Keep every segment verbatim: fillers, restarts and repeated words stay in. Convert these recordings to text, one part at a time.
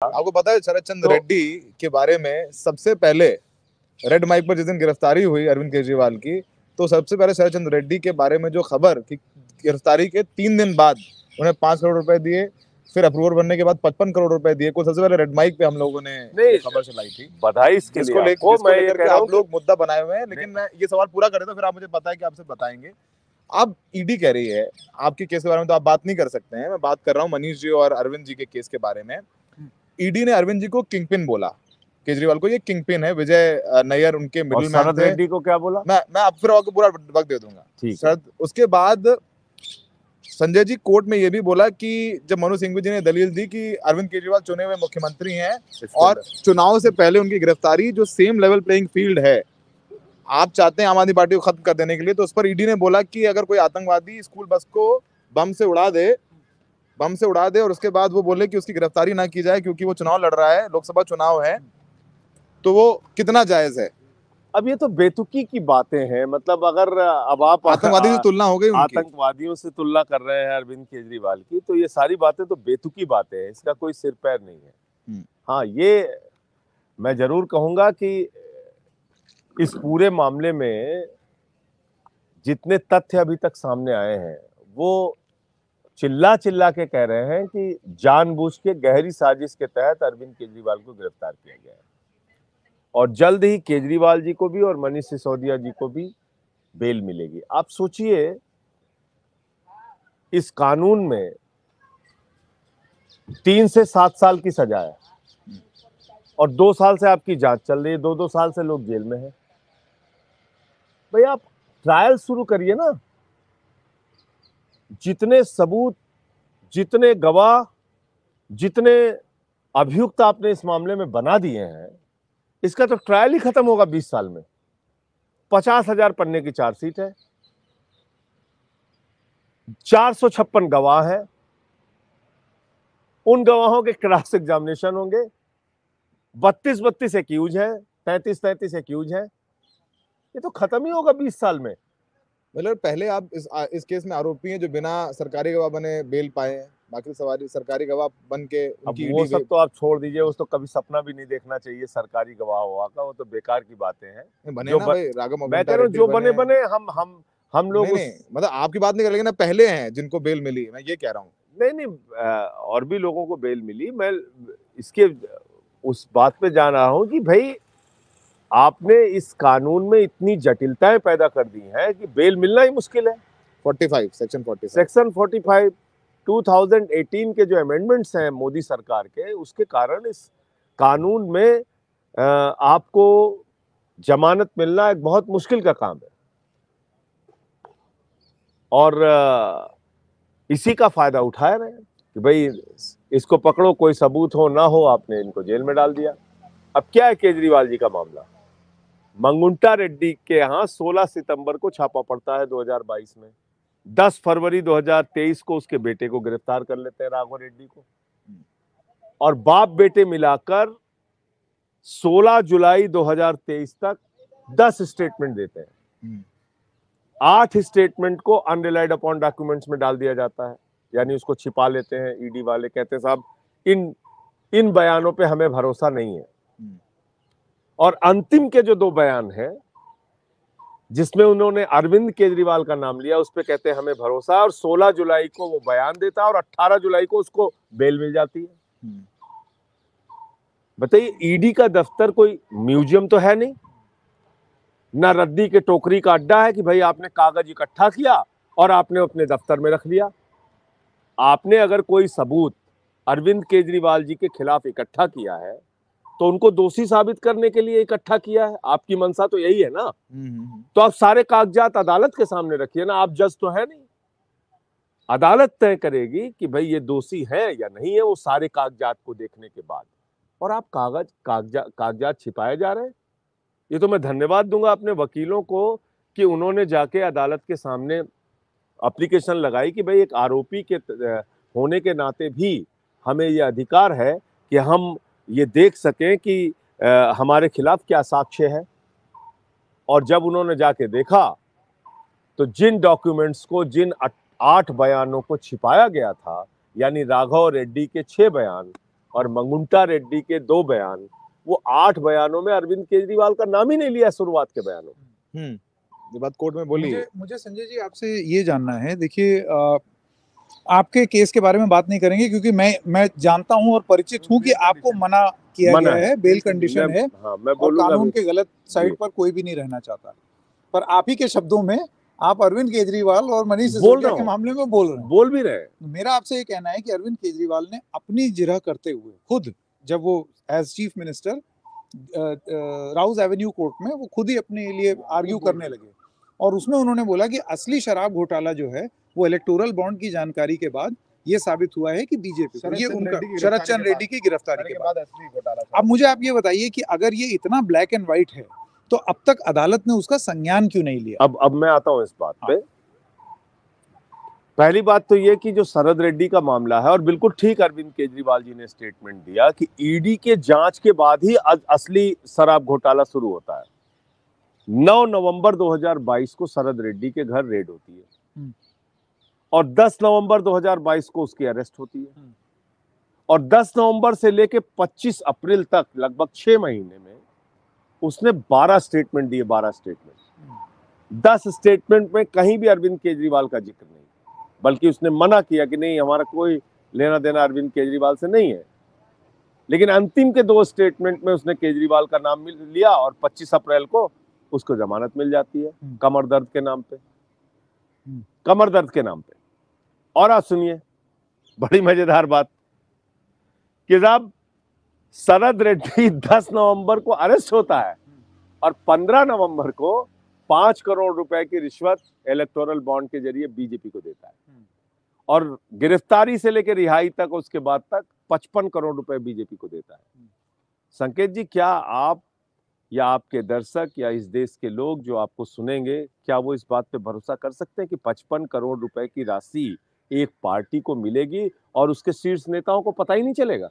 था। आपको पता है शरद चंद्र तो, रेड्डी के बारे में सबसे पहले रेड माइक पर जिस दिन गिरफ्तारी हुई अरविंद केजरीवाल की, तो सबसे पहले शरद चंद्र रेड्डी के बारे में जो खबर कि गिरफ्तारी के तीन दिन बाद उन्हें पांच करोड़ रुपए दिए, फिर अप्रूवर बनने के बाद पचपन करोड़ रुपए दिए को सबसे पहले रेड माइक पे हम लोगों ने खबर चलाई थी। बधाई इसके जिसको लिए लेकर जिसको लेकर के आप लोग मुद्दा बनाए हुए हैं, लेकिन मैं ये सवाल पूरा कर रहा था, फिर आप मुझे पता है कि आपसे बताएंगे। अब ईडी कह रही है आपके केस के बारे में तो आप बात नहीं कर सकते हैं, मैं बात कर रहा हूँ मनीष जी और अरविंद जी के केस के बारे में। ईडी ने अरविंद जी को किंगपिन बोला, केजरीवाल को ये किंगपिन है, विजय नायर उनके मिडिल मैन थे। रेड्डी को क्या बोला? मैं मैं अब फिर आपको पूरा वक्त दे दूंगा सर। उसके बाद संजय जी कोर्ट में ये भी बोला कि जब मनोज सिंघवी जी ने दलील दी कि अरविंद केजरीवाल चुने हुए मुख्यमंत्री हैं और चुनाव से पहले उनकी गिरफ्तारी जो सेम लेवल प्लेइंग फील्ड है, आप चाहते हैं आम आदमी पार्टी को खत्म कर देने के लिए, तो उस पर ईडी ने बोला कि अगर कोई आतंकवादी स्कूल बस को बम से उड़ा दे बम से उड़ा दे और उसके बाद वो बोले कि उसकी गिरफ्तारी ना की जाए क्योंकि वो चुनाव लड़ रहा है, लोकसभा चुनाव है, तो वो कितना जायज है? अब ये तो बेतुकी की बातें हैं। मतलब अगर अब आप आतंकवादी से तुलना हो गई उनकी, आतंकवादियों से तुलना कर रहे हैं अरविंद केजरीवाल की, तो ये सारी बातें तो बेतुकी बातें हैं, इसका कोई सिर पैर नहीं है। हाँ, ये मैं जरूर कहूंगा कि इस पूरे मामले में जितने तथ्य अभी तक सामने आए हैं वो चिल्ला चिल्ला के कह रहे हैं कि जानबूझ के गहरी साजिश के तहत अरविंद केजरीवाल को गिरफ्तार किया गया है और जल्द ही केजरीवाल जी को भी और मनीष सिसोदिया जी को भी बेल मिलेगी। आप सोचिए, इस कानून में तीन से सात साल की सजा है और दो साल से आपकी जांच चल रही है, दो दो साल से लोग जेल में हैं। भाई आप ट्रायल शुरू करिए ना। जितने सबूत, जितने गवाह, जितने अभियुक्त आपने इस मामले में बना दिए हैं, इसका तो ट्रायल ही खत्म होगा बीस साल में। पचास हजार पन्ने की चार्जशीट है, चार सौ छप्पन गवाह हैं, उन गवाहों के क्रॉस एग्जामिनेशन होंगे, बत्तीस बत्तीस एक्यूज हैं, तैंतीस तैंतीस एक्यूज हैं। ये तो खत्म ही होगा बीस साल में। मतलब पहले आप इस इस केस में आरोपी हैं जो बिना सरकारी गवाह बने बेल पाए हैं, बाकी सवारी सरकारी गवाह बन के उनकी वो सब तो आप छोड़ दीजिए, उस तो कभी सपना भी नहीं देखना चाहिए सरकारी गवाह हुआ का, वो तो बेकार की बातें हैं। बने ना भाई, राघव मैं कह रहा हूँ जो बने बने हम हम हम लोग नहीं, उस... नहीं, मतलब आपकी बात नहीं कर, लेकिन ना पहले हैं जिनको बेल मिली, मैं ये कह रहा हूँ। नहीं नहीं, और भी लोगों को बेल मिली। मैं इसके उस बात पे जान रहा हूँ कि भाई आपने इस कानून में इतनी जटिलताएं पैदा कर दी हैं कि बेल मिलना ही मुश्किल है। पैंतालीस सेक्शन पैंतालीस सेक्शन पैंतालीस दो हज़ार अठारह के जो अमेंडमेंट्स हैं मोदी सरकार के, उसके कारण इस कानून में आपको जमानत मिलना एक बहुत मुश्किल का काम है और इसी का फायदा उठा रहे हैं कि भाई इसको पकड़ो, कोई सबूत हो ना हो, आपने इनको जेल में डाल दिया। अब क्या है केजरीवाल जी का मामला? मंगुंटा रेड्डी के यहाँ सोलह सितंबर को छापा पड़ता है दो हज़ार बाईस में। दस फरवरी दो हज़ार तेईस को उसके बेटे को गिरफ्तार कर लेते हैं, राघव रेड्डी को, और बाप बेटे मिलाकर सोलह जुलाई दो हज़ार तेईस तक दस स्टेटमेंट देते हैं। आठ स्टेटमेंट को अनरिलाइड अपॉन डॉक्यूमेंट्स में डाल दिया जाता है, यानी उसको छिपा लेते हैं। ईडी वाले कहते हैं साहब इन इन बयानों पे हमें भरोसा नहीं है। और अंतिम के जो दो बयान हैं जिसमें उन्होंने अरविंद केजरीवाल का नाम लिया, उस पे कहते हैं हमें भरोसा है, और सोलह जुलाई को वो बयान देता है और अठारह जुलाई को उसको बेल मिल जाती है। बताइए, ईडी का दफ्तर कोई म्यूजियम तो है नहीं, ना रद्दी के टोकरी का अड्डा है कि भाई आपने कागज इकट्ठा किया और आपने अपने दफ्तर में रख लिया। आपने अगर कोई सबूत अरविंद केजरीवाल जी के खिलाफ इकट्ठा किया है तो उनको दोषी साबित करने के लिए इकट्ठा किया है। आपकी मंशा तो यही है ना। तो आप सारे कागजात अदालत के सामने रखिए ना, आप जज तो है नहीं। अदालत तय करेगी कि भाई ये दोषी है या नहीं है, वो सारे कागजात को देखने के बाद। और आप कागज कागजात कागजात छिपाए जा रहे हैं। ये तो मैं धन्यवाद दूंगा अपने वकीलों को कि उन्होंने जाके अदालत के सामने एप्लीकेशन लगाई कि भाई एक आरोपी के होने के नाते भी हमें ये अधिकार है कि हम ये देख सकें कि आ, हमारे खिलाफ क्या साक्ष्य है। और जब उन्होंने जाके देखा तो जिन डॉक्यूमेंट्स को, जिन आठ बयानों को छिपाया गया था, यानी राघव रेड्डी के छह बयान और मंगुंटा रेड्डी के दो बयान, वो आठ बयानों में अरविंद केजरीवाल का नाम ही नहीं लिया शुरुआत के बयानों में। हम्म ये बात कोर्ट में बोली। मुझे, मुझे संजय जी आपसे ये जानना है, देखिए आपके केस के बारे में बात नहीं करेंगे क्योंकि मैं मैं जानता हूं और परिचित हूं कि आपको मना किया मना गया है, बेल कंडीशन है, हाँ, मैं और कानून भी। के गलत साइड पर कोई भी नहीं रहना चाहता। पर आप ही के शब्दों में आप अरविंद केजरीवाल और मनीष सिसोदिया के मामले में बोल रहे हैं, बोल भी रहे। मेरा आपसे ये कहना है कि अरविंद केजरीवाल ने अपनी जिरह करते हुए खुद, जब वो as chief minister Rouse Avenue court में, वो खुद ही अपने लिए आर्ग्यू करने लगे और उसमें उन्होंने बोला कि असली शराब घोटाला जो है वो इलेक्टोरल बॉन्ड की जानकारी के बाद ये साबित हुआ है कि बीजेपी को, ये उनका शरद चंद्र रेड्डी की गिरफ्तारी के बाद असली घोटाला। अब मुझे आप ये बताइए कि अगर ये इतना ब्लैक एंड व्हाइट है तो अब तक अदालत ने उसका संज्ञान क्यों नहीं लिया? अब अब मैं आता हूं इस बात पे। पहली बात तो ये कि जो शरद रेड्डी का मामला है, और बिल्कुल ठीक अरविंद केजरीवाल जी ने स्टेटमेंट दिया कि ईडी के जांच के बाद ही असली शराब घोटाला शुरू होता है। नौ नवंबर दो हज़ार बाईस को शरद रेड्डी के घर रेड होती है और दस नवंबर दो हज़ार बाईस को उसकी अरेस्ट होती है और दस नवंबर से लेके पच्चीस अप्रैल तक लगभग छह महीने में उसने बारह स्टेटमेंट दिए। बारह स्टेटमेंट, दस स्टेटमेंट में कहीं भी अरविंद केजरीवाल का जिक्र नहीं, बल्कि उसने मना किया कि नहीं, हमारा कोई लेना देना अरविंद केजरीवाल से नहीं है। लेकिन अंतिम के दो स्टेटमेंट में उसने केजरीवाल का नाम लिया और पच्चीस अप्रैल को उसको जमानत मिल जाती है कमर दर्द के नाम पे, कमर दर्द के नाम पे। और आप सुनिए बड़ी मजेदार बात कि जब शरद रेड्डी दस नवंबर को अरेस्ट होता है और पंद्रह नवंबर को पांच करोड़ रुपए की रिश्वत इलेक्टोरल बॉन्ड के जरिए बीजेपी को देता है और गिरफ्तारी से लेकर रिहाई तक, उसके बाद तक पचपन करोड़ रुपए बीजेपी को देता है। संकेत जी, क्या आप या आपके दर्शक या इस देश के लोग जो आपको सुनेंगे, क्या वो इस बात पे भरोसा कर सकते हैं कि पचपन करोड़ रुपए की राशि एक पार्टी को मिलेगी और उसके शीर्ष नेताओं को पता ही नहीं चलेगा?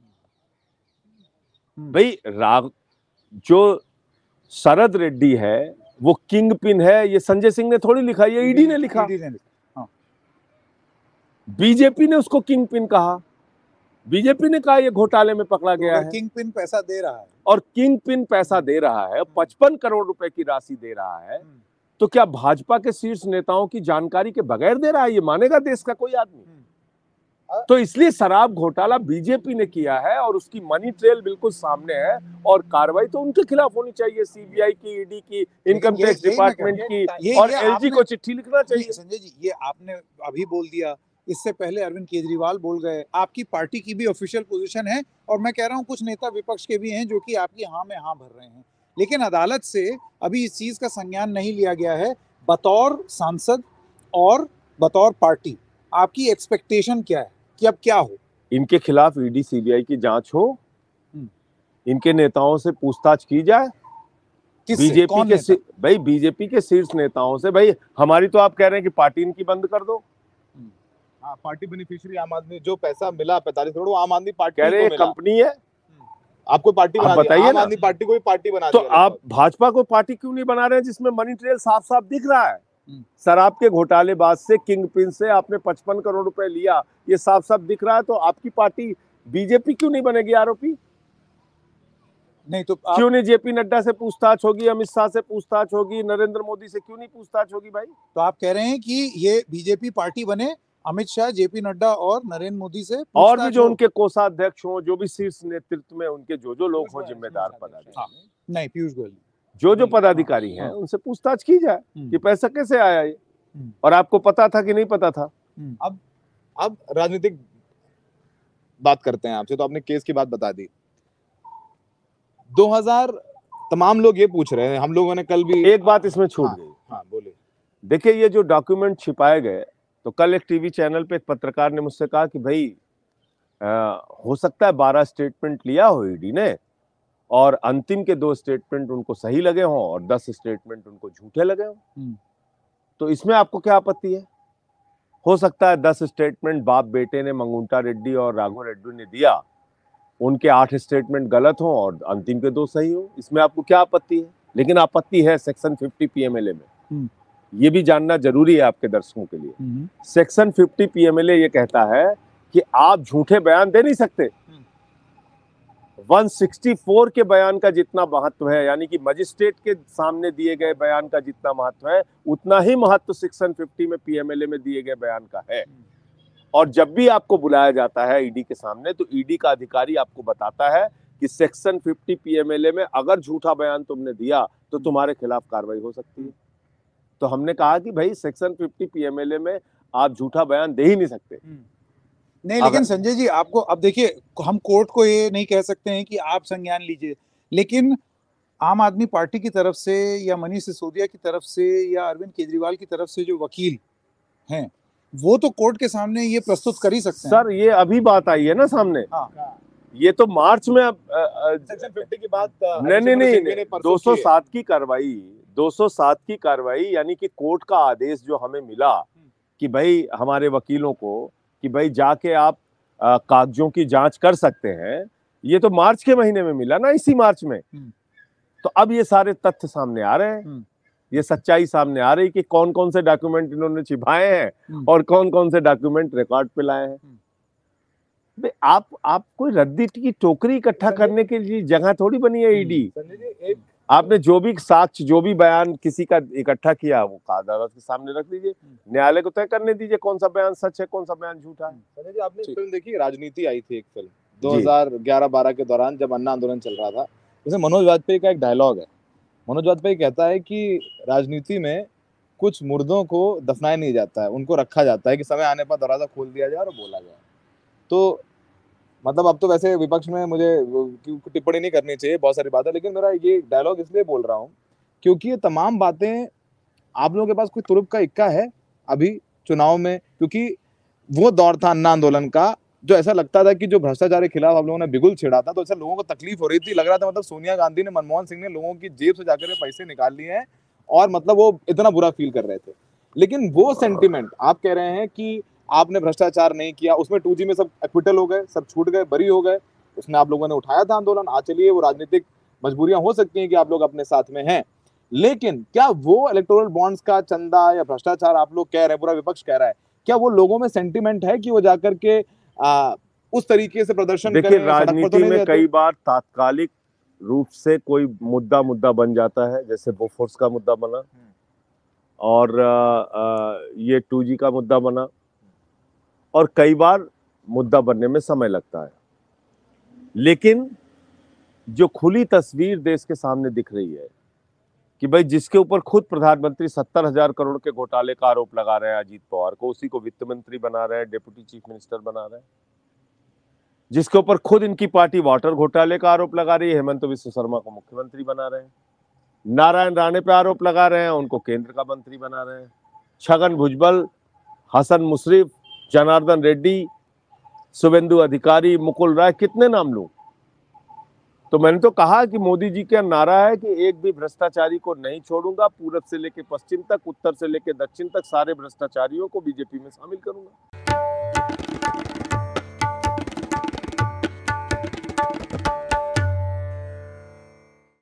भाई, राग जो शरद रेड्डी है वो किंग पिन है, ये संजय सिंह ने थोड़ी लिखा, ये ईडी ने लिखा। हाँ। बीजेपी ने उसको किंग पिन कहा, बीजेपी ने कहा ये घोटाले में पकड़ा गया है। किंग पिन पैसा दे रहा है और किंग पिन पैसा दे रहा है, पचपन करोड़ रुपए की राशि दे रहा है, तो क्या भाजपा के शीर्ष नेताओं की जानकारी के बगैर दे रहा है? ये मानेगा देश का कोई आदमी? तो इसलिए शराब घोटाला बीजेपी ने किया है और उसकी मनी ट्रेल बिल्कुल सामने है और कार्रवाई तो उनके खिलाफ होनी चाहिए, सीबीआई की, ईडी की, इनकम टैक्स डिपार्टमेंट की, और एलजी को चिट्ठी लिखना चाहिए। संजय जी, ये आपने अभी बोल दिया, इससे पहले अरविंद केजरीवाल बोल गए, आपकी पार्टी की भी ऑफिशियल पोजीशन है और मैं कह रहा हूं कुछ नेता विपक्ष के भी हैं जो कि आपकी हाँ में हाँ भर रहे हैं, लेकिन अदालत से अभी इस चीज का संज्ञान नहीं लिया गया है। बतौर सांसद और बतौर पार्टी आपकी एक्सपेक्टेशन क्या है कि अब क्या हो? इनके खिलाफ ईडी सीबीआई की जांच हो, इनके नेताओं से पूछताछ की जाए, बीजेपी के, भाई बीजेपी के शीर्ष नेताओं से। भाई हमारी तो आप कह रहे हैं कि पार्टी इनकी बंद कर दो। हाँ, पार्टी बेनिफिशियरी आम आदमी, जो पैसा मिला पैंतालीस करोड़, वो आम आदमी पार्टी कह रहे कंपनी है, आपको पार्टी बना बताइए, आम आदमी पार्टी को भी पार्टी बना तो आप भाजपा को पार्टी क्यों नहीं बना रहे हैं जिसमें मनी ट्रेल साफ साफ दिख रहा है? शराब के घोटालेबाज से, किंग पिन से आपने पचपन करोड़ रुपए लिया, ये साफ साफ दिख रहा है, तो आपकी पार्टी बीजेपी क्यों नहीं बनेगी आरोपी? नहीं तो आप... क्यों नहीं जेपी नड्डा से पूछताछ होगी, अमित शाह से पूछताछ होगी, नरेंद्र मोदी से क्यों नहीं पूछताछ होगी? भाई तो आप कह रहे हैं कि ये बीजेपी पार्टी बने, अमित शाह, जेपी नड्डा और नरेंद्र मोदी से, और भी जो उनके कोषाध्यक्ष हो, जो भी शीर्ष नेतृत्व में उनके जो जो लोग हों, जिम्मेदार पदाधिकारी, नहीं पीयूष गोयल, जो जो पदाधिकारी हैं, उनसे पूछताछ की जाए कि पैसा कैसे आया ये, और आपको पता था कि नहीं पता था। अब अब राजनीतिक बात करते हैं आपसे, तो आपने केस की बात बता दी। दो हज़ार तमाम लोग ये पूछ रहे हैं, हम लोगों ने कल भी एक बात इसमें छूट गई। हाँ बोलिए। देखिए, ये जो डॉक्यूमेंट छिपाए गए, तो कल एक टीवी चैनल पे एक पत्रकार ने मुझसे कहा कि भाई आ, हो सकता है बारह स्टेटमेंट लिया हो ईडी ने और अंतिम के दो स्टेटमेंट उनको सही लगे हों और दस स्टेटमेंट उनको झूठे लगे हों, तो इसमें आपको क्या आपत्ति है? हो सकता है दस स्टेटमेंट बाप बेटे ने, मंगुंटा रेड्डी और राघव रेड्डी ने दिया, उनके आठ स्टेटमेंट गलत हों और अंतिम के दो सही हो, इसमें आपको क्या आपत्ति है? लेकिन आपत्ति है सेक्शन फिफ्टी पीएमएलए में। ये भी जानना जरूरी है आपके दर्शकों के लिए। सेक्शन फिफ्टी पीएमएलए ये कहता है कि आप झूठे बयान दे नहीं सकते, एक सौ चौंसठ के बयान का जितना महत्व है, यानी कि मजिस्ट्रेट के सामने दिए गए बयान का जितना महत्व है, उतना ही महत्व सेक्शन पचास में पीएमएलए में दिए गए बयान का है। और जब भी आपको बुलाया जाता है ईडी के सामने, तो ईडी का अधिकारी आपको बताता है कि सेक्शन पचास पीएमएलए में अगर झूठा बयान तुमने दिया तो तुम्हारे खिलाफ कार्रवाई हो सकती है। तो हमने कहा कि भाई सेक्शन पचास पीएमएलए में आप झूठा बयान दे ही नहीं सकते। नहीं, लेकिन संजय जी आपको अब देखिए, हम कोर्ट को ये नहीं कह सकते हैं कि आप संज्ञान लीजिए, लेकिन आम आदमी पार्टी की तरफ से या मनीष सिसोदिया की तरफ से या अरविंद केजरीवाल की तरफ से जो वकील हैं, वो तो कोर्ट के सामने ये प्रस्तुत कर ही सकते हैं। सर ये अभी बात आई है ना सामने। हाँ। ये तो मार्च में अब सेक्शन पचास की बात नहीं नहीं नहीं दो सौ सात की कार्रवाई दो सौ सात की कार्रवाई यानी कि कोर्ट का आदेश जो हमें मिला कि भाई हमारे वकीलों को कि भाई जाके आप कागजों की जांच कर सकते हैं, ये तो मार्च के महीने में मिला ना, इसी मार्च में। तो अब ये सारे तथ्य सामने आ रहे हैं, ये सच्चाई सामने आ रही कि कौन कौन से डॉक्यूमेंट इन्होंने छिपाए हैं और कौन कौन से डॉक्यूमेंट रिकॉर्ड पे लाए हैं। आप आप कोई रद्दी की टोकरी इकट्ठा करने के लिए जगह थोड़ी बनी है ईडी। आपने जो भी साक्ष्य, जो भी बयान किसी का इकट्ठा किया, वो अदालत के सामने रख दीजिए, न्यायालय को तय करने दीजिए कौन सा बयान सच है, कौन सा बयान झूठा है। संजय जी, आपने फिल्म देखी, राजनीति आई थी एक फिल्म दो हज़ार ग्यारह बारह के दौरान जब अन्ना आंदोलन चल रहा था, इसमें मनोज वाजपेयी का एक डायलॉग है। मनोज वाजपेयी कहता है कि राजनीति में कुछ मुर्दों को दफनाया नहीं जाता है, उनको रखा जाता है कि समय आने पर दरवाजा खोल दिया जाए और बोला जाए। तो मतलब अब तो वैसे विपक्ष में मुझे टिप्पणी नहीं करनी चाहिए बहुत सारी बातें, लेकिन मेरा ये डायलॉग इसलिए बोल रहा हूँ क्योंकि ये तमाम बातें आप लोगों के पास कोई तुरुप का इक्का है अभी चुनाव में, क्योंकि वो दौर था अन्ना आंदोलन का जो ऐसा लगता था कि जो भ्रष्टाचार के खिलाफ आप लोगों ने बिगुल छेड़ा था, तो ऐसा लोगों को तकलीफ हो रही थी, लग रहा था मतलब सोनिया गांधी ने, मनमोहन सिंह ने लोगों की जेब से जाकर पैसे निकाल लिए हैं और मतलब वो इतना बुरा फील कर रहे थे। लेकिन वो सेंटिमेंट आप कह रहे हैं कि आपने भ्रष्टाचार नहीं किया, उसमें टू जी में सब एक्विटल हो गए, सब छूट गए, बरी हो गए, उसमें आप लोगों ने उठाया था आंदोलन। आज चलिए वो राजनीतिक मजबूरियां हो सकती हैं कि आप लोग अपने साथ में हैं, लेकिन क्या वो इलेक्टोरल बॉन्ड्स का चंदा या भ्रष्टाचार आप लोग कह रहे हैं, पूरा विपक्ष कह रहा है, क्या वो लोगों में सेंटिमेंट है कि वो जाकर के आ, उस तरीके से प्रदर्शन करें? देखिए, राजनीति में कई बार तात्कालिक रूप से कोई मुद्दा मुद्दा बन जाता है, जैसे बोफोर्स का मुद्दा बना और आ, आ, ये टू जी का मुद्दा बना, और कई बार मुद्दा बनने में समय लगता है। लेकिन जो खुली तस्वीर देश के सामने दिख रही है कि भाई जिसके ऊपर खुद प्रधानमंत्री सत्तर हजार करोड़ के घोटाले का आरोप लगा रहे हैं अजीत पवार को, उसी को वित्त मंत्री बना रहे हैं, डिप्टी चीफ मिनिस्टर बना रहे हैं। जिसके ऊपर खुद इनकी पार्टी वाटर घोटाले का आरोप लगा रही है, हेमंत विश्व शर्मा को मुख्यमंत्री बना रहे हैं। नारायण राणे पे आरोप लगा रहे हैं, उनको केंद्र का मंत्री बना रहे हैं। छगन भुजबल, हसन मुशर्रफ, जनार्दन रेड्डी, शुभेंदु अधिकारी, मुकुल राय, कितने नाम लूं? तो मैंने तो कहा कि मोदी जी का नारा है कि एक भी भ्रष्टाचारी को नहीं छोड़ूंगा, पूरब से लेकर पश्चिम तक, उत्तर से लेकर दक्षिण तक सारे भ्रष्टाचारियों को बीजेपी में शामिल करूंगा।